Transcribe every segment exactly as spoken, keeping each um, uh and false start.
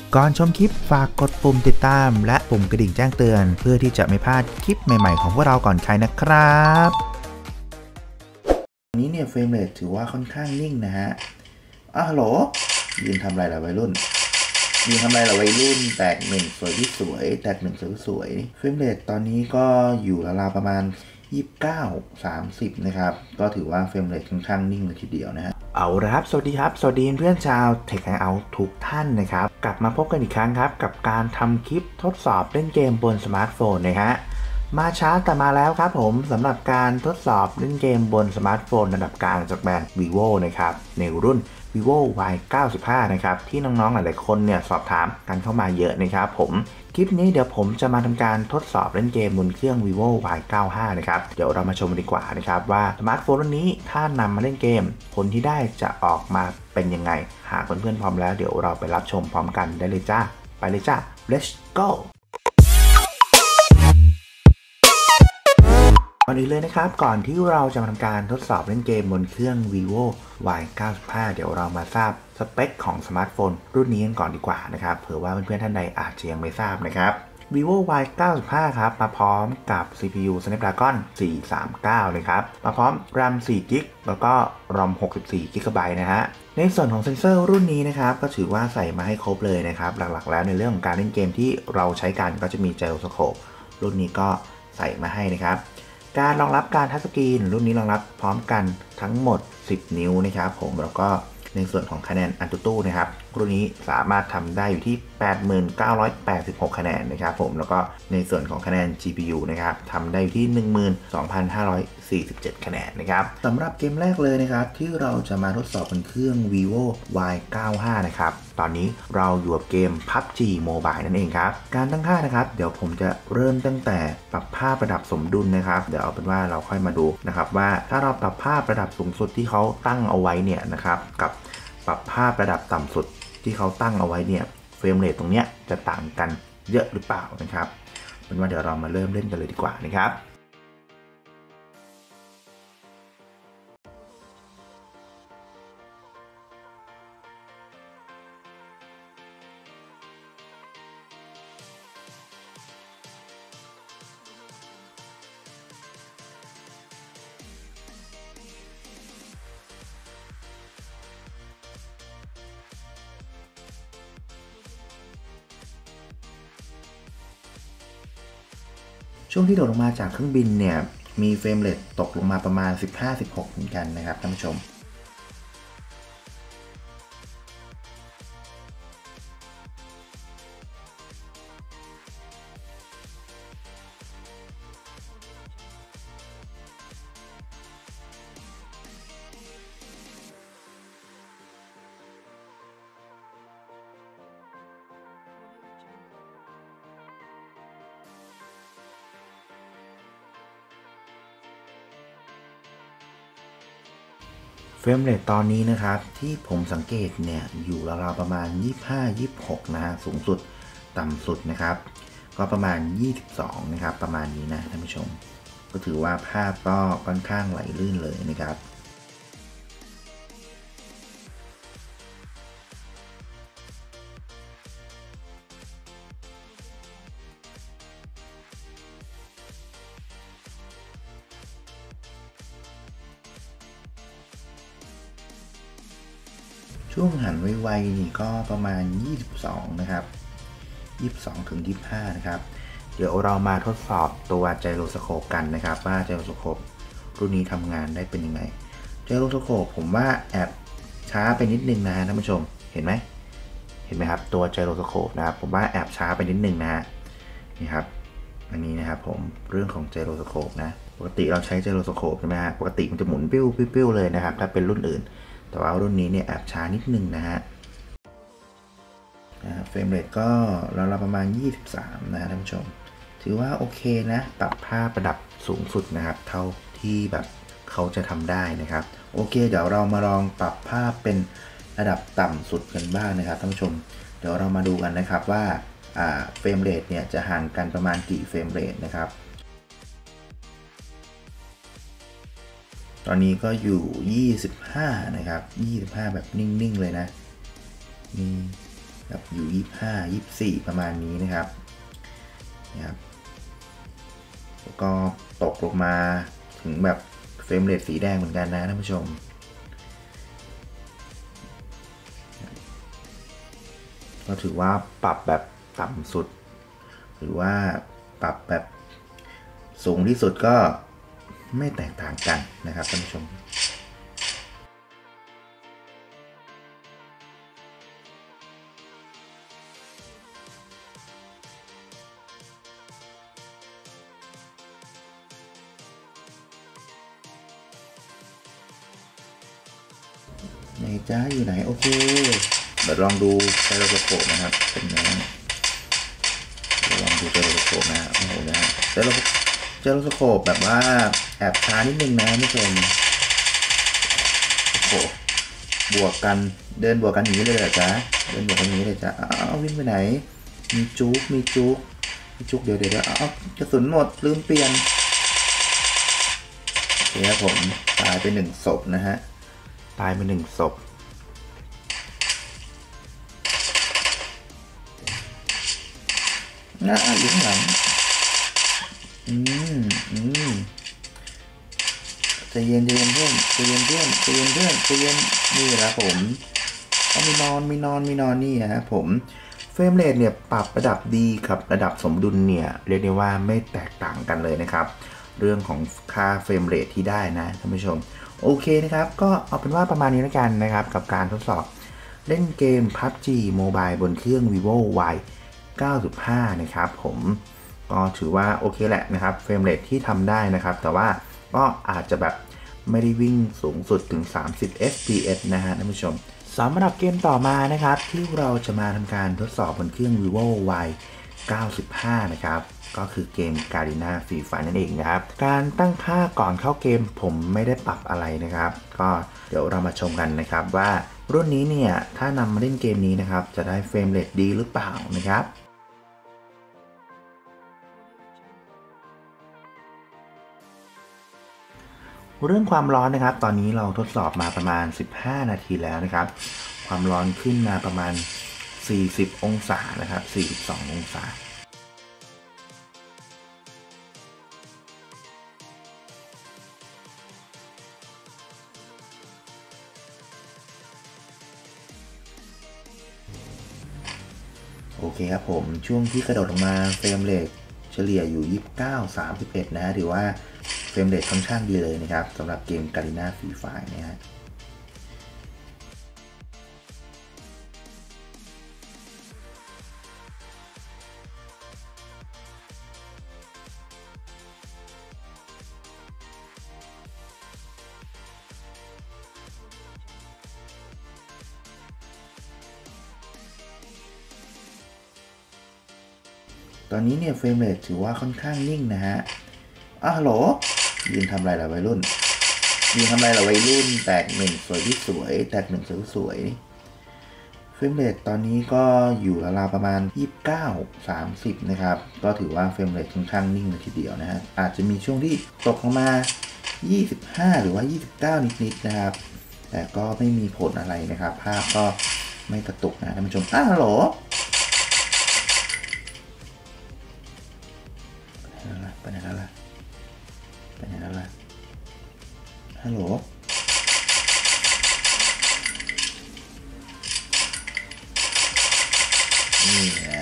ก่อนชมคลิปฝากกดปุ่มติดตามและปุ่มกระดิ่งแจ้งเตือนเพื่อที่จะไม่พลาดคลิปใหม่ๆของพวกเราก่อนใครนะครับวันนี้เนี่ยเฟรมเรทถือว่าค่อนข้างนิ่งนะฮะอ้าวฮัลโหลยืนทำอะไรล่ะวัยรุ่นยืนทำอะไรล่ะวัยรุ่นแตกหนึ่งสวยที่สวยแตกหนึ่งสวยที่สวยเฟรมเรทตอนนี้ก็อยู่ราวๆประมาณยี่สิบเก้า สามสิบนะครับก็ถือว่าเฟรมเรทค่อนข้างนิ่งเลยทีเดียวนะฮะเอาละครับสวัสดีครับสวัสดีเพื่อนชาว Tech Hangout ทุกท่านนะครับกลับมาพบกันอีกครั้งครับกับการทำคลิปทดสอบเล่นเกมบนสมาร์ทโฟนนะฮะมาช้าแต่มาแล้วครับผมสำหรับการทดสอบเล่นเกมบนสมาร์ทโฟนระดับกลางจากแบรนด์ vivo นะครับในรุ่น vivo วาย เก้าสิบห้า นะครับที่น้องๆหลายๆคนเนี่ยสอบถามกันเข้ามาเยอะนะครับผมคลิปนี้เดี๋ยวผมจะมาทำการทดสอบเล่นเกมบนเครื่อง vivo วาย เก้าสิบห้า นะครับเดี๋ยวเรามาชมดีกว่านะครับว่าสมาร์ทโฟนรุ่นนี้ถ้านำมาเล่นเกมผลที่ได้จะออกมาเป็นยังไงหากเพื่อนๆพร้อมแล้วเดี๋ยวเราไปรับชมพร้อมกันได้เลยจ้าไปเลยจ้า let's goก่อนอื่นเลยนะครับก่อนที่เราจะมาทำการทดสอบเล่นเกมบนเครื่อง vivo วาย เก้าสิบห้า เดี๋ยวเรามาทราบสเปคของสมาร์ทโฟนรุ่นนี้กันก่อนดีกว่านะครับเผื่อว่าเพื่อนๆท่านใดอาจจะยังไม่ทราบนะครับ vivo วาย เก้าสิบห้า ครับมาพร้อมกับ ซี พี ยู Snapdragon สี่สามเก้าเลยครับมาพร้อม RAM สี่ จิก แล้วก็ ROM หกสิบสี่ จิกะไบต์ นะฮะในส่วนของเซ็นเซอร์รุ่นนี้นะครับก็ถือว่าใส่มาให้ครบเลยนะครับหลักๆแล้วในเรื่องของการเล่นเกมที่เราใช้กันก็จะมี Gyroscope รุ่นนี้ก็ใส่มาให้นะครับการรองรับการทัชสกรีนรุ่นนี้รองรับพร้อมกันทั้งหมดสิบนิ้วนะครับผมแล้วก็ในส่วนของคะแนน AnTuTu นะครับรุ่นนี้สามารถทำได้อยู่ที่ แปดหมื่นเก้าร้อยแปดสิบหก คะแนนนะครับผมแล้วก็ในส่วนของคะแนน จี พี ยู นะครับทำได้อยู่ที่ หนึ่งหมื่นสองพันห้าร้อยสี่สิบเจ็ด คะแนนนะครับสำหรับเกมแรกเลยนะครับที่เราจะมาทดสอบบนเครื่อง vivo วาย เก้าสิบห้า นะครับตอนนี้เราอยู่กับเกม พับจี Mobile นั่นเองครับการตั้งค่านะครับเดี๋ยวผมจะเริ่มตั้งแต่ปรับภาพระดับสมดุลนะครับเดี๋ยวเอาเป็นว่าเราค่อยมาดูนะครับว่าถ้าเราปรับภาพระดับสูงสุดที่เขาตั้งเอาไว้เนี่ยนะครับกับปรับภาพระดับต่ำสุดที่เขาตั้งเอาไว้เนี่ยเฟรมเรทตรงเนี้ยจะต่างกันเยอะหรือเปล่านะครับเป็นว่าเดี๋ยวเรามาเริ่มเล่นกันเลยดีกว่านะครับช่วงที่โดดลงมาจากเครื่องบินเนี่ยมีเฟรมเรทตกลงมาประมาณ สิบห้า สิบหก เหมือนกันนะครับท่านผู้ชมเฟรมเรทตอนนี้นะครับที่ผมสังเกตเนี่ยอยู่ราวๆประมาณยี่สิบห้า ยี่สิบหกนะฮะสูงสุดต่ำสุดนะครับก็ประมาณยี่สิบสองนะครับประมาณนี้นะท่านผู้ชมก็ถือว่าภาพก็ค่อนข้างไหลลื่นเลยนะครับช่วงหันไวๆนี่ก็ประมาณยี่สิบสองนะครับยี่สิบสองถึงยี่สิบห้านะครับเดี๋ยวเรามาทดสอบตัวไจโรสโคปกันนะครับว่าไจโรสโคปรุ่นนี้ทำงานได้เป็นยังไงไจโรสโคปผมว่าแอบช้าไปนิดนึงนะท่านผู้ชมเห็นไหมเห็นไหมครับตัวไจโรสโคปนะครับผมว่าแอบช้าไปนิดนึงนะฮะนี่ครับอันนี้นะครับผมเรื่องของไจโรสโคปนะปกติเราใช้ไจโรสโคปใช่ไหมฮะปกติมันจะหมุนปิ้วปิ้วเลยนะครับถ้าเป็นรุ่นอื่นแต่ว่ารุ่นนี้เนี่ยแอบช้านิดนึงนะฮะเฟรมเรทก็เราเราประมาณยี่สิบสามนะท่านผู้ชมถือว่าโอเคนะปรับภาพระดับสูงสุดนะครับเท่าที่แบบเขาจะทำได้นะครับโอเคเดี๋ยวเรามาลองปรับภาพเป็นระดับต่ำสุดกันบ้างนะครับท่านผู้ชมเดี๋ยวเรามาดูกันนะครับว่าเฟรมเรทเนี่ยจะห่างกันประมาณกี่เฟรมเรทนะครับตอนนี้ก็อยู่ยี่สิบห้านะครับยี่สิบห้าแบบนิ่งๆเลยนะนี่แบบอยู่ยี่สิบห้า ยี่สิบสี่ประมาณนี้นะครับนะครับแล้วก็ตกลงมาถึงแบบเฟรมเรทสีแดงเหมือนกันนะท่านผู้ชมก็ถือว่าปรับแบบต่ำสุดหรือว่าปรับแบบสูงที่สุดก็ไม่แตกต่างกันนะครับท่านผู้ชมไหนจ้าอยู่ไหนโอเคเดี๋ยวลองดูไซโรสโคปนะครับเป็นไงลองดูไซโรสโคปนะโอ้โหนะไซโรไซโรสโคปแบบว่าแอบช้านิดนึงนะท่านผู้ชมโอ้โหบวกกันเดินบวกกันอย่างนี้เลยเหรอจ๊ะเดินบวกกันอย่างนี้เลยจ๊ะอ้าววิ่งไปไหนมีจุกมีจุกมีจุกเดี๋ยวเดี๋ยวอ้าวกระสุนหมดลืมเปลี่ยนโอเคครับผมตายไปหนึ่งศพนะฮะตายไปหนึ่งศพน่าอยู่ข้างหลังอืมอืมใจเย็นใจเย็นเพื่อนใจเย็นเพื่อนใจเย็นเพื่อนใจเย็นนี่แหละผมเอามีนอนมีนอนมีนอนนี่ฮะผมเฟรมเรทเนี่ยปรับระดับดีกับระดับสมดุลเนี่ยเรียกได้ว่าไม่แตกต่างกันเลยนะครับเรื่องของค่าเฟรมเรทที่ได้นะท่านผู้ชมโอเคนะครับก็เอาเป็นว่าประมาณนี้แล้วกันนะครับกับการทดสอบเล่นเกม พับจี Mobile บนเครื่อง vivo Y เก้าสิบห้า นะครับผมก็ถือว่าโอเคแหละนะครับเฟรมเรทที่ทำได้นะครับแต่ว่าก็อาจจะแบบไม่ได้วิ่งสูงสุดถึงสามสิบ เอฟ พี เอส นะฮะท่านผู้ชมสำหรับเกมต่อมานะครับที่เราจะมาทำการทดสอบบนเครื่อง vivo Y เก้าสิบห้า นะครับก็คือเกม Garena Free Fire นั่นเองนะครับการตั้งค่าก่อนเข้าเกมผมไม่ได้ปรับอะไรนะครับก็เดี๋ยวเรามาชมกันนะครับว่ารุ่นนี้เนี่ยถ้านำมาเล่นเกมนี้นะครับจะได้เฟรมเรทดีหรือเปล่านะครับเรื่องความร้อนนะครับตอนนี้เราทดสอบมาประมาณสิบห้านาทีแล้วนะครับความร้อนขึ้นมาประมาณสี่สิบองศานะครับสี่สิบสององศาโอเคครับผมช่วงที่กระโดดลงมาเฟรมเรทเฉลี่ยอยู่ยี่สิบเก้า สามสิบเอ็ดนะถือว่าเฟรมเรทค่อนข้างดีเลยนะครับสำหรับเกม Garena Free Fire นะฮะตอนนี้เนี่ยเฟรมเรทถือว่าค่อนข้างนิ่งนะฮะอ้าวฮัลโหลยืนทำอะไรล่ะวัยรุ่นยืนทำอะไรล่ะวัยรุ่นแตกหนึ่งสวยที่สวยแตกหนึ่งสวยสวยเฟรมเรทตอนนี้ก็อยู่ราวๆประมาณยี่สิบเก้า สามสิบนะครับก็ถือว่าเฟรมเรทค่อนข้างนิ่งเลยทีเดียวนะฮะอาจจะมีช่วงที่ตกลงมายี่สิบห้าหรือว่ายี่สิบเก้านิดๆนะครับแต่ก็ไม่มีผลอะไรนะครับภาพก็ไม่กระตุกนะท่านผู้ชมอ้าวฮัลโหลไปไหนแล้วล่ะไปไหนแล้วล่ะฮัลโหลนี่นะ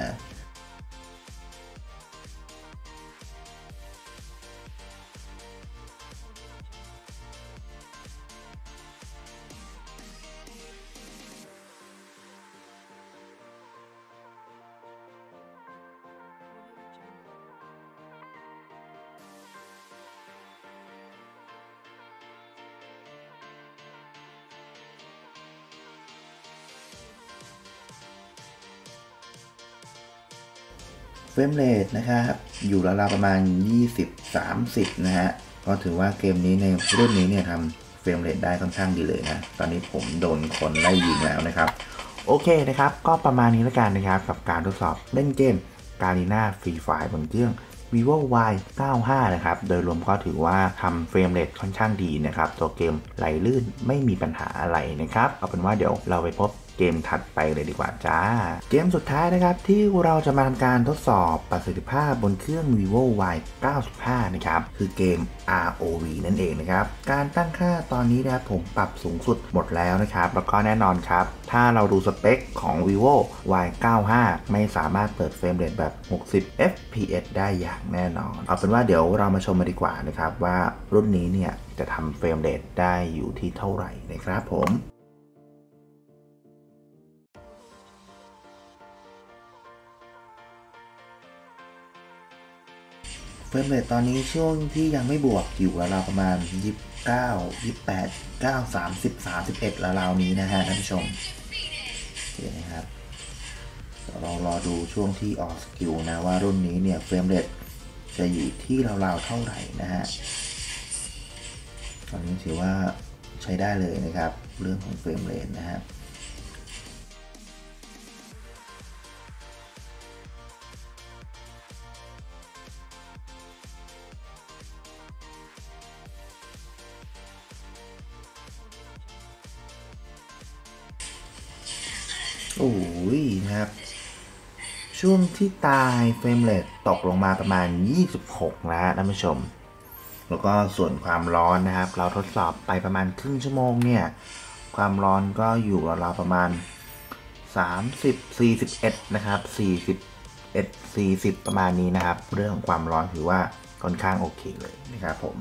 เฟรมเรทนะครับอยู่ราวๆประมาณ ยี่สิบ สามสิบ นะฮะก็ถือว่าเกมนี้ในรุ่นนี้เนี่ยทำเฟรมเรทได้ค่อนข้างดีเลยนะตอนนี้ผมโดนคนไล่ยิงแล้วนะครับโอเคนะครับก็ประมาณนี้แล้วกันนะครับกับการทดสอบเล่นเกม Garena Free Fire บนเครื่อง vivo Y เก้าสิบห้า นะครับโดยรวมก็ถือว่าทำเฟรมเรทค่อนข้างดีนะครับตัวเกมไหลลื่นไม่มีปัญหาอะไรนะครับเอาเป็นว่าเดี๋ยวเราไปพบเกมถัดไปเลยดีกว่าจ้าเกมสุดท้ายนะครับที่เราจะมาทำการทดสอบประสิทธิภาพบนเครื่อง vivo วาย เก้าสิบห้า นะครับคือเกม อาร์ โอ วี นั่นเองนะครับการตั้งค่าตอนนี้นะครับผมปรับสูงสุดหมดแล้วนะครับแล้วก็แน่นอนครับถ้าเราดูสเปคของ vivo วาย เก้าสิบห้า ไม่สามารถเปิดเฟรมเรทแบบ หกสิบ เอฟ พี เอส ได้อย่างแน่นอนเอาเป็นว่าเดี๋ยวเรามาชมมาดีกว่านะครับว่ารุ่นนี้เนี่ยจะทำเฟรมเรทได้อยู่ที่เท่าไหร่นะครับผมเฟรมเรทตอนนี้ช่วงที่ยังไม่บวกอยู่ราวๆประมาณยี่สิบเก้า ยี่สิบแปด เก้า สามสิบ สามสิบเอ็ดราวๆนี้นะฮะท่านผู้ชมโอเคนะครับเรารอดูช่วงที่ออกสกิลนะว่ารุ่นนี้เนี่ยเฟรมเรทจะอยู่ที่ราวๆเท่าไหร่นะฮะตอนนี้ถือว่าใช้ได้เลยนะครับเรื่องของเฟรมเรทนะฮะโอ้ยนะครับช่วงที่ตายเฟรมเรทตกลงมาประมาณยี่สิบหกนะฮะท่านผู้ชมแล้วก็ส่วนความร้อนนะครับเราทดสอบไปประมาณครึ่งชั่วโมงเนี่ยความร้อนก็อยู่ราวๆประมาณสามสิบ สี่สิบเอ็ดนะครับสี่สิบเอ็ด สี่สิบประมาณนี้นะครับเรื่องของความร้อนถือว่าค่อนข้างโอเคเลยนะครับผม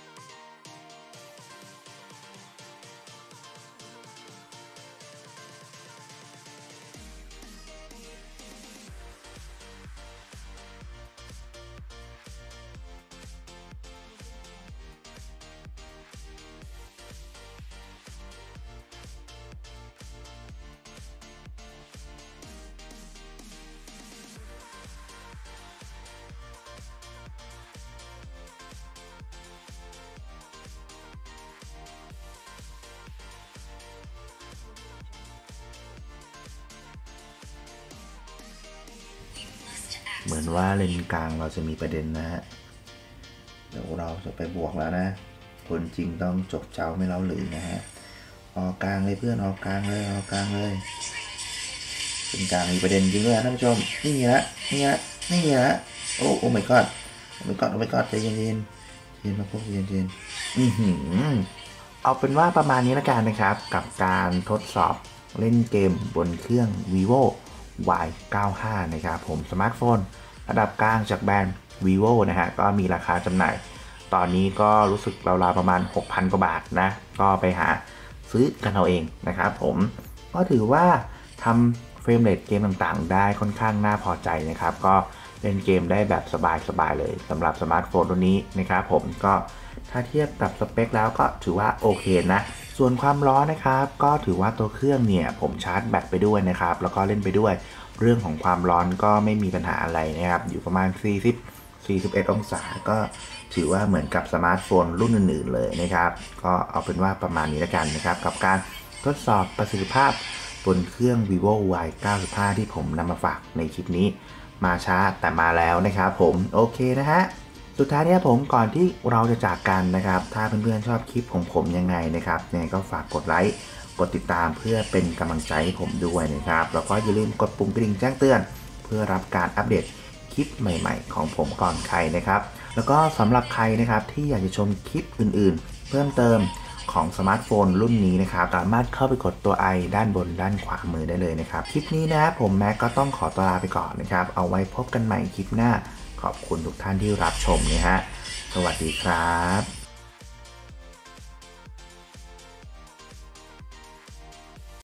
เหมือนว่าเลนกลางเราจะมีประเด็นนะฮะเดี๋ยวเราจะไปบวกแล้วนะคนจริงต้องจบเจ้าไม่เล่าหรือนะฮะออกกลางเลยเพื่อนออกกลางเลยออกกลางเลยเลนกลางมีประเด็นจริงด้วยท่านผู้ชมนี่ละนี่ละนี่ละโอ้โอ้ไม่กอดโอ้ไม่กอดโอ้ไม่กอดใจเย็นเย็นเย็นมาพวกเย็นเย็นอือหือเอาเป็นว่าประมาณนี้ละกันนะครับกับการทดสอบเล่นเกมบนเครื่อง vivo วาย เก้าสิบห้า นะครับผมสมาร์ทโฟนระดับกลางจากแบรนด์ vivo นะฮะก็มีราคาจำหน่ายตอนนี้ก็รู้สึกราวๆประมาณ หกพัน กว่าบาทนะก็ไปหาซื้อกันเอาเองนะครับผมก็ถือว่าทำเฟรมเรทเกมต่างๆได้ค่อนข้างน่าพอใจนะครับก็เล่นเกมได้แบบสบายๆเลยสำหรับสมาร์ทโฟนตัวนี้นะครับผมก็ถ้าเทียบกับสเปคแล้วก็ถือว่าโอเคนะส่วนความร้อนนะครับก็ถือว่าตัวเครื่องเนี่ยผมชาร์จแบตไปด้วยนะครับแล้วก็เล่นไปด้วยเรื่องของความร้อนก็ไม่มีปัญหาอะไรนะครับอยู่ประมาณสี่สิบ สี่สิบเอ็ดองศาก็ถือว่าเหมือนกับสมาร์ทโฟนรุ่นอื่นๆเลยนะครับก็เอาเป็นว่าประมาณนี้แล้วกันนะครับกับการทดสอบประสิทธิภาพบนเครื่อง vivo วาย เก้าสิบห้า ที่ผมนำมาฝากในคลิปนี้มาช้าแต่มาแล้วนะครับผมโอเคนะฮะสุดท้ายเนี่ยผมก่อนที่เราจะจากกันนะครับถ้าเพื่อนๆชอบคลิปของผมยังไงนะครับยังไงก็ฝากกดไลค์กดติดตามเพื่อเป็นกำลังใจให้ผมด้วยนะครับแล้วก็อย่าลืมกดปุ่มกระดิ่งแจ้งเตือนเพื่อรับการอัปเดตคลิปใหม่ๆของผมก่อนใครนะครับแล้วก็สำหรับใครนะครับที่อยากจะชมคลิปอื่นๆเพิ่มเติมของสมาร์ทโฟนรุ่นนี้นะครับสามารถเข้าไปกดตัว i ด้านบนด้านขวามือได้เลยนะครับคลิปนี้นะผมแม็กก็ต้องขอตัวลาไปก่อนนะครับเอาไว้พบกันใหม่คลิปหน้าขอบคุณทุกท่านที่รับชมนะฮะสวัสดีครับ